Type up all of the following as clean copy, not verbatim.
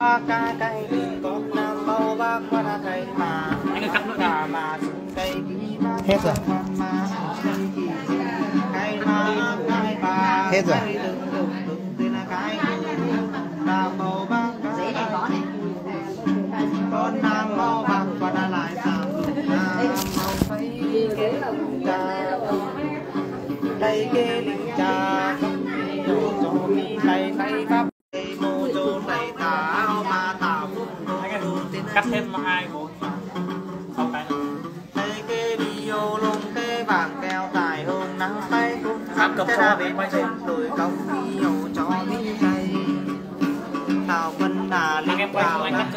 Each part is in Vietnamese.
ca cây con nam bao bác qua cây mà hết rồi. Hết rồi. Con nam bao bác qua lại sao đây kê linh cha không cho mi này tay pháp mô cho này tao mà tao cắt thêm 2 4 6 cái đây kê video luôn kê vàng keo dài hơn nắng tay cũng sắp thế ra bên trên đồi công video cho mi cây tao vẫn là linh tao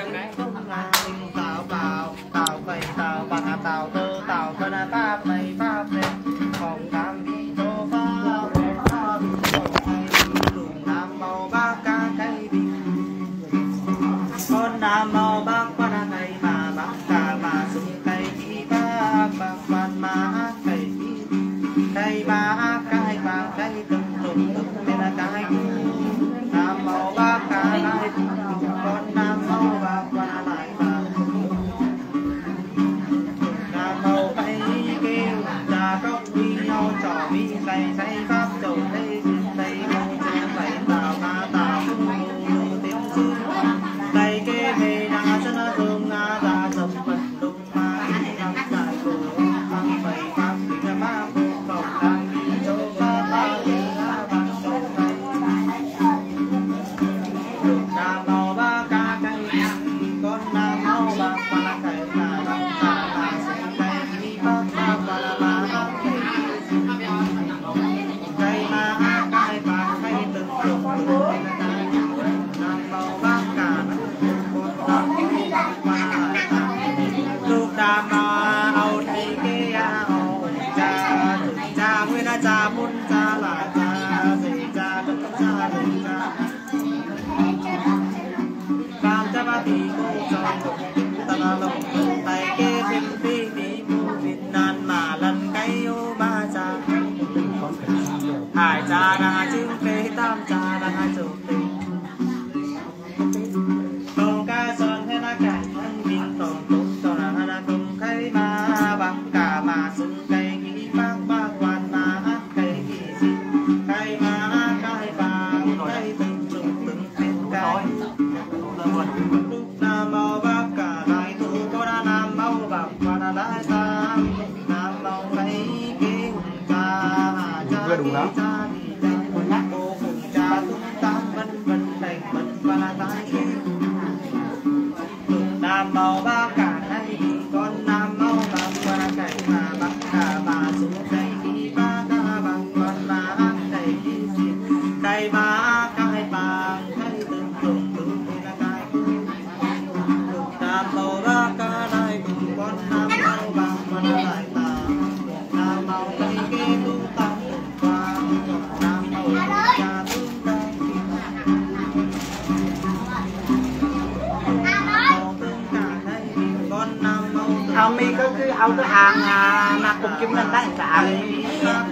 tao vào tao vậy tao bằng tao tơ tao vẫn là pháp này pháp này còn cam đi cho pháp nam màu ba ca cây đi con nam màu bác qua ra cây mà bác cả mà xuống cây đi bác bác quan mà cây đi cây ba cây ba cây từng tên là cây nam màu bác cả cây con nam màu bác qua lại mà nam màu cây kêu ra góc đi nhau trò mi cây xây pháp trầu cây xây mông xây tàu ma tàu tiếng dương đây kê về đa chân thương nga ra dập vật đụng ma năm dài cổ mang bảy pháp tình ma vô cầu đang đi châu ba ba đi ra vàng châu này nam màu ba ca cây con nam màu ba qua cây là băng ta là sinh cây đi bác ba qua là ba cây cây ma cây ba cây từng từng nam màu ba cả lúc đàm ao thấy cái ao cha nguyên là cha muốn cha là cha gì cha tức cha gì cha làm cha ba thì cô cho ta là lòng tay kê phim phi đi mua Việt Nam mà lần cái ô ba cha hai cha là chữ phê tam cha là hai chữ phê con ca son thế là cảnh thân bình tổng tốt cho là cùng cây mà bằng cả mà xứng cây nghĩ bác bác quan mà cây gì gì cây mà cây vàng cây từng từng tên cây lúc nam màu bác cả đại thủ có đã nam màu bạc và đã đại tam nam màu cây kia cha cha đi cha đi cô cùng cha tung tam vân vân thành vân và là tai nam màu ba cả đây con nam màu bạc qua cây mà bạc cả mà xuống cây đi ba ca bằng con mà cây đi cây mà cây vàng cây từng từng là cây nam màu ba cả đây con nam màu bạc qua lại ta nam màu cây kia tung tăng qua nam màu cha tung tăng ao mi có cái ao cái hàng mà cùng chung lên tay trả này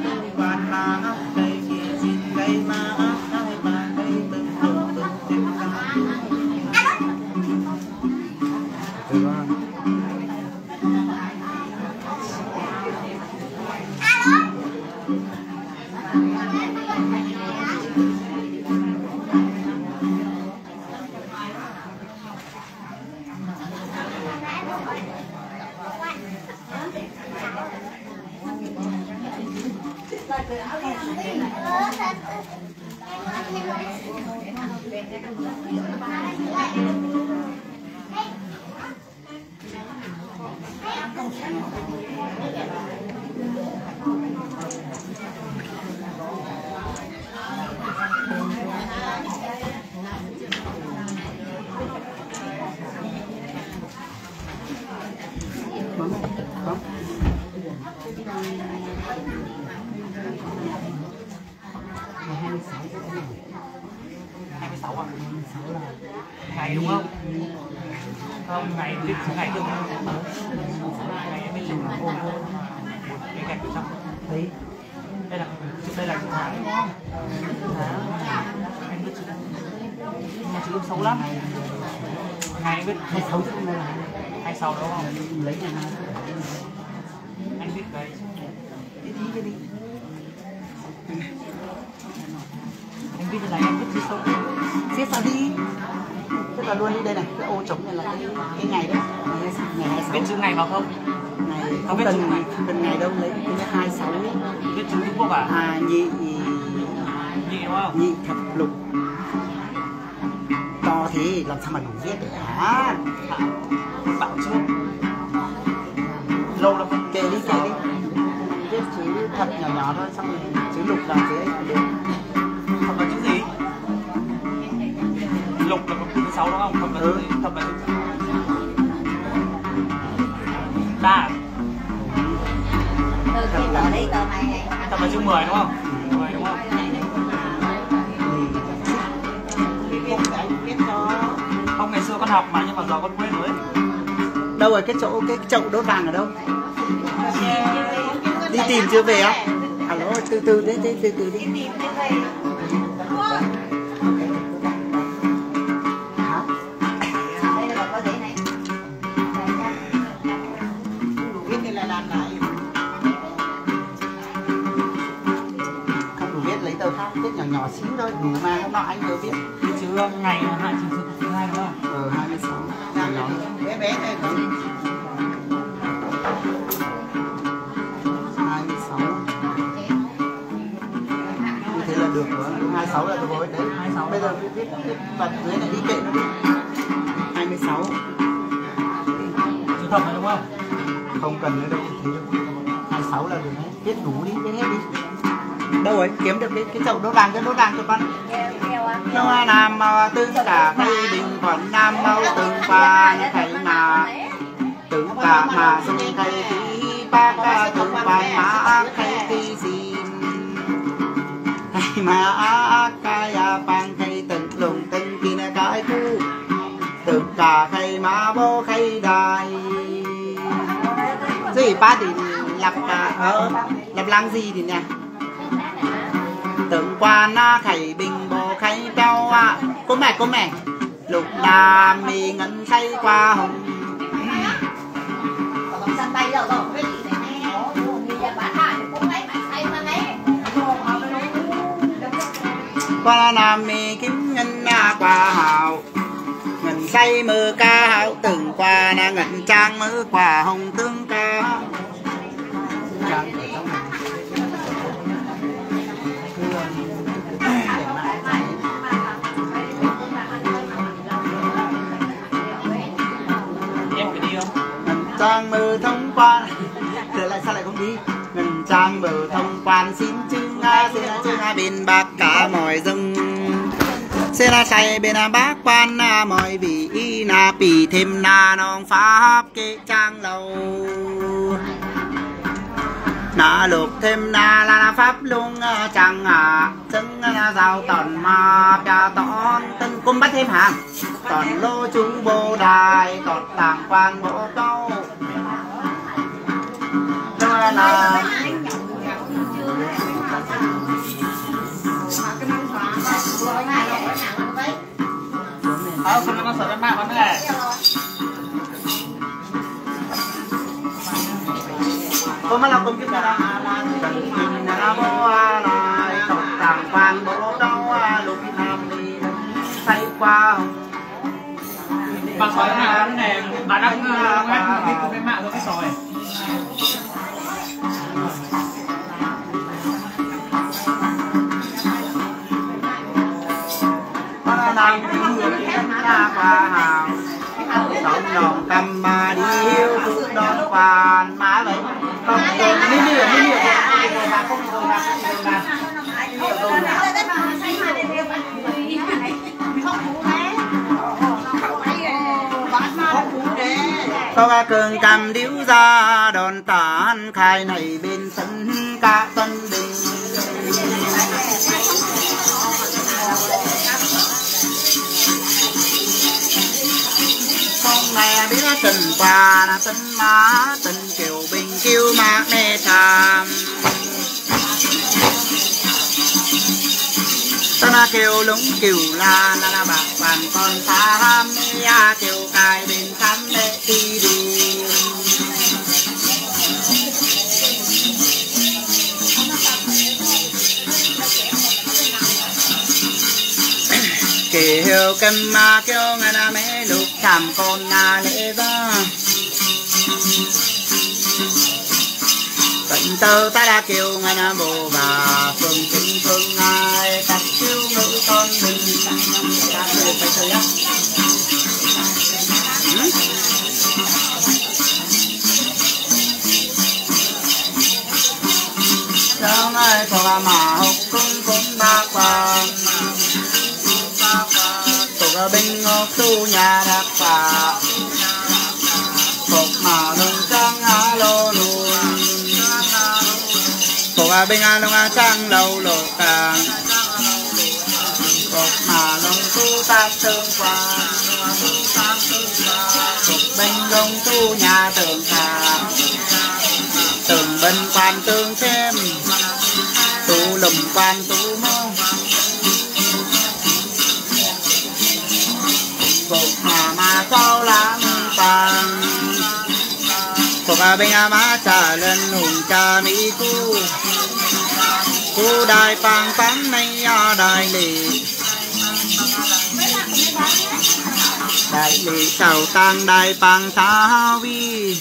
ngày đúng không? Không, ngày được ngày em mới dùng ôm cái gạch trong đấy. Đây là tháng đúng không? Tháng anh biết chữ nhưng mà chữ xấu lắm. Ngày biết 26 chứ không đây là 26 đúng không? lấy nhà nào Anh biết cái đi anh biết như này em biết chứ không? xếp sao đi tức là luôn đi đây này cái ô trống này là cái ngày đấy ngày 26 Biết chữ ngày vào không? ngày Không biết chữ ngày. không cần ngày đâu lấy cái 26 Biết chữ Trung Quốc à? nhị đúng không? nhị thập lục to thế làm sao mà đủ viết được hả? Bảo trước lâu lắm không Kệ đi viết chữ thật nhỏ nhỏ thôi xong rồi chữ lục là dưới được. Không có chữ gì? Lục là có chữ 6 đúng không? Không có chữ gì? Không là chữ đa thật là chữ 10 đúng không? 10 đúng không? Không, ngày xưa con học mà nhưng mà giờ con quên rồi. Đâu rồi cái chậu đốt vàng ở đâu? Đi tìm chưa về á? Alo, từ đi. Hả? Viết đây là làm lại. Không đủ viết lấy tờ khác viết nhỏ nhỏ xíu thôi, đủ mà hôm nọ anh vừa viết. Chữ ngày hai chữ thứ hai đúng không? 26. Nhỏ bé này không? 26. Như thế là được rồi. 26 là được rồi đấy. 26. Bây giờ viết phần dưới này đi kệ nó đi. 26. Chữ thật này đúng không? Không cần nữa đâu, thế đâu. 26 là được đấy. Viết đủ đi, viết hết đi. Đâu rồi? Kiếm được cái chậu đốt vàng cho con. Nó Nam tất cả cây bình thuận Nam mau từng qua thầy mà từng cả mà sung thầy tí ba ca từng bài má thầy tí xin thầy mà cái bằng thầy từng lùng từng kia cái cu từng cả thầy mà vô thầy đài gì ba thì lập lăng gì thì nè từng qua na thầy bình bồ khay cao cô mẹ lục đà mì ngân khay qua hồng qua nam mì kiếm ngân na qua hào ngân khay mơ ca hào từng qua na ngân trang mơ qua hồng tương ca trang mơ thông quan rồi lại sao lại không đi ngân trang mơ thông quan xin chưng bên bạc cả mọi rừng xe na say bên bác quan mọi vị na pì thêm na nong pháp kê trang lầu na lục thêm na là pháp luôn chẳng chân giao tòn mà bia tòn tân cung bắt thêm hàng tòn lô chú bồ đài tọt tàng quan bộ câu là không có sợ cái mạng lắm này có mà làm công việc là bố lại tọt tàng quan bộ câu lục nam đi say qua bà sói nào này bà đang biết cái mạng rồi cái sói làm hướng ra qua hào đón đòn cầm mà đi hiếu cũng đón quan má vậy không đi nửa bà không rồi có cường cầm điếu ra đòn tán khai này bên sân ca tân đình mẹ biết tình quà là tình má tình kiều bình kiêu mà mẹ tham tâm na kêu lúng kiều la bạc vàng con xa ham mê kêu cài bên khám mẹ đi đi kêu kem ma kêu ngà na mẹ lúc chạm con na lễ đó tận tơ ta đã kêu ngà na bồ bà phương chính phương ai tập kêu ngữ con mình ta kêu phải chơi á trong ai có mà học cũng bác quan tụi bên ngọc tu nhà đặc phà phục mà nông trăng alo luôn phục bên nông trăng lâu lộ càng phục mà nông tu tác tương quan phục bên nông tu nhà tường thà tường bên quan tương thêm tu lùm quan tu mông phục mà sao lãng tàng phục bên má trả lên hùng cha mỹ cu đại pang pang nay đại lì sầu tăng đại pang sa vi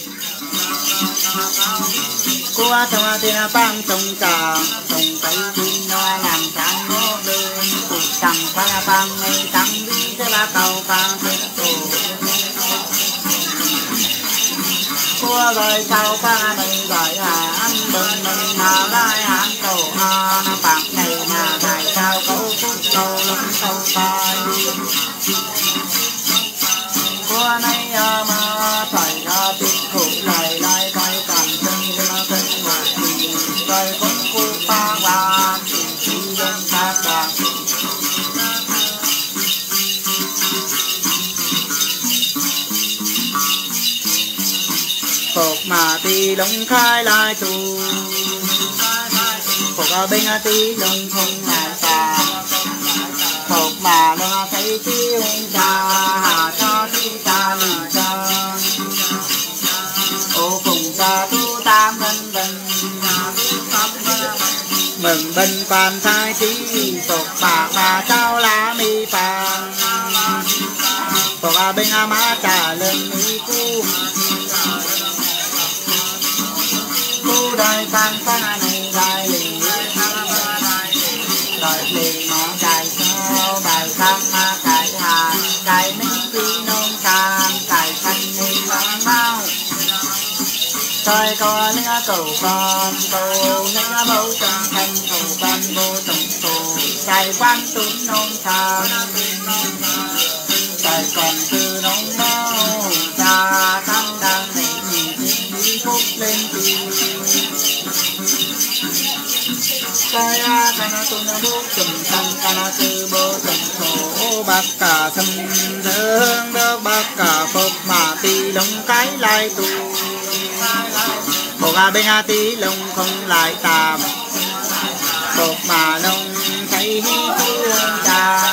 qua trong thiên pang trồng trà trồng cây chim nó làm trắng ngô đơn phục trầm pha pang ngày trắng đi sẽ là tàu pang qua rồi sau ba này gọi là anh đừng mình mà lại hắn cầu nó bạc này mà đại sao câu phút câu lắm câu tay qua này mà phải ra biết khổ lại lại coi cảm chân cho thân một thì coi cũng cô ba ba thì đơn các bạn phục mà ti lông khai lại tu phục ở bên ti lông không lại xa phục mà nó thấy chiêu cha hà cho ti ta lì cho ô cùng cha tu tam vân vân mừng bên quan thái trí phục bà cháu lá mi phàng phục ở bên má trà lên mi cu đại pang pang này đại lì nó đại sao đại pang mà đại hà đại minh phi nông sang đại thanh nên lắm mau trời có những cầu con cầu những bầu trăng thanh cầu con vô tổng cầu đại quan tuấn nông sang đại còn từ nông mau cha tăng đang này nhìn phúc lên tìm kaya kana tu na bút chùm thanh kana tư bố chùm khổ bác cả thâm thương đỡ bác cả phục mà ti lông cái lai tu phục bên ti lông không lại tạm phục mà lông thấy thương cha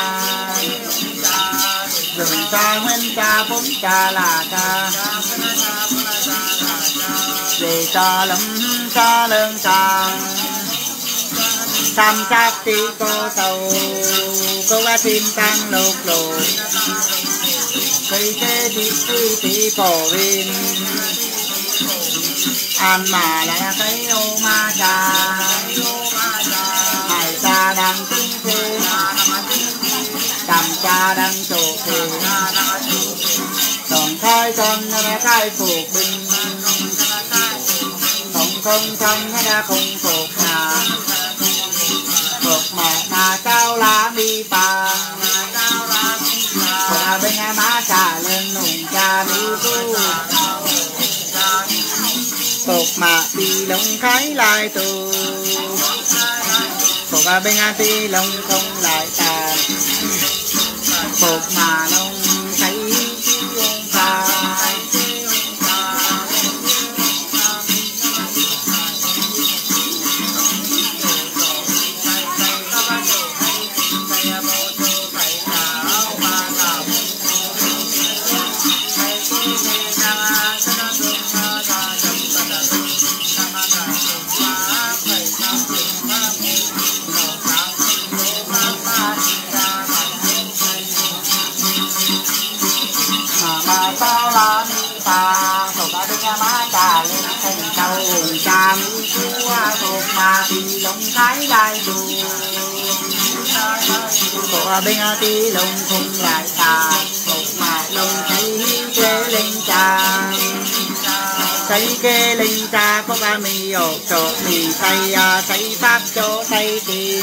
rừng cha nguyên cha bốn cha là cha về cha lắm cha lương cha tam sát tí cô sầu cô ba tim tăng lục lục cây thế tí cổ vin ăn mà là cái ô ma trà hải ta đang tinh thế cầm cha đang trổ thế còn khai con nó khai phục binh không trong nó đã không phục nhà phục mà cao lá mi phàng phục bên má trà lên nùng cha mi tu phục mà ti lông khái lại tu phục bên ti lông không lại tàn phục mà nông thấy ông ta mà thì lông thái lại tù của bên tí lông không lại tà một mà lông thấy kê lên trà thấy kê lên trà có ba mi ổ chỗ mì tay pháp chỗ tay tiền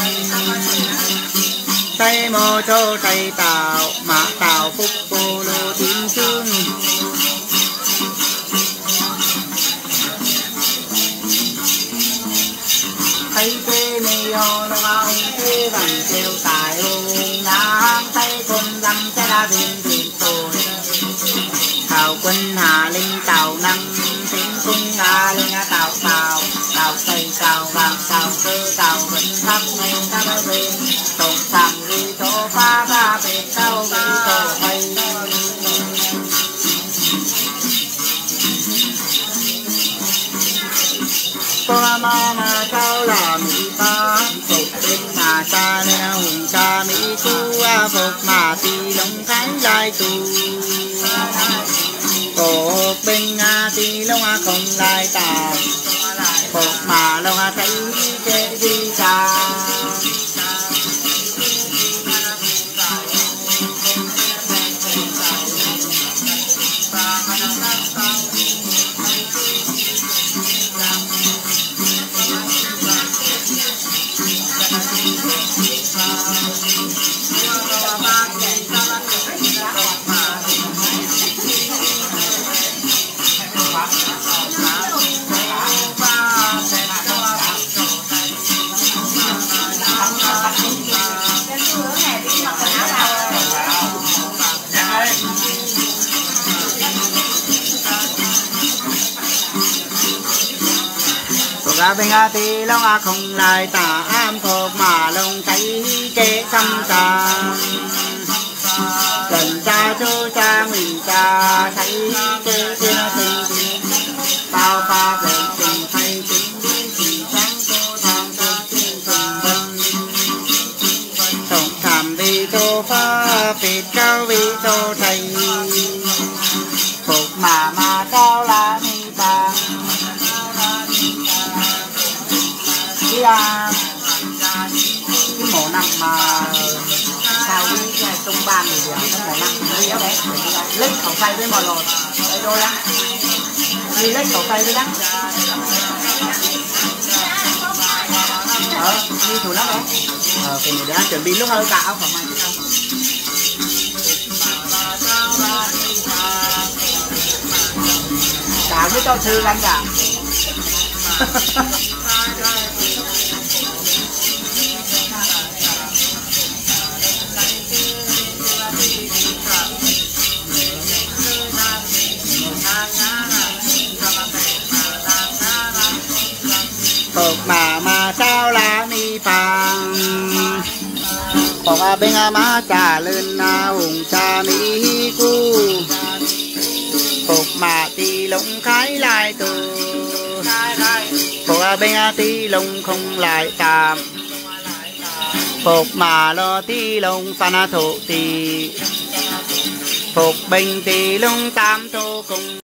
tay mô chỗ tay tạo mà tạo phúc bồ lô tín chương thấy kê mi ô nó vào kê bằng kêu tài hùng ngang tay cùng dăm sẽ ra viên thuyền tôi thảo quân hà linh tàu năng tính cung hà linh tàu tàu tàu tây tàu vàng tàu cơ tàu vẫn thắp ngay ta bơi về tổng thẳng đi thô pha pha về tàu về thô thầy qua mà sao là mỹ ta phục bên mà cha nên hùng cha mỹ cu phục mà tì lông thái lai tù phục bên tì lông không lai tà phục mà lông thấy kê đi cha ra bên tí lông không lại tà am phục mà lông thấy kê xăm trà cần cha chú cha mình cha thấy kê kê nó tình tao pha về tình hay tình đi chỉ sáng cô thang cô tình vân tổng thảm đi tô pha phết cao vị tô thầy phục mà cao là mi bang cái mổ nặng mà sao cái tung ban này cái mổ nặng nó yếu đấy lấy khẩu phay với mò lột đấy đôi lắm đi lấy khẩu phay với lắm đi thủ lắm đấy cái này đã chuẩn bị lúc hơi cả áo phòng mày chứ không cả với cho thư lắm cả phục mà sao là mi phàng phục bên má trà lên hùng cha mỹ cu phục mà tì lông khái lại từ phục bên tì lông không lại tạm phục mà lo tì lông phan thổ tì phục bên tì lông tam thô cùng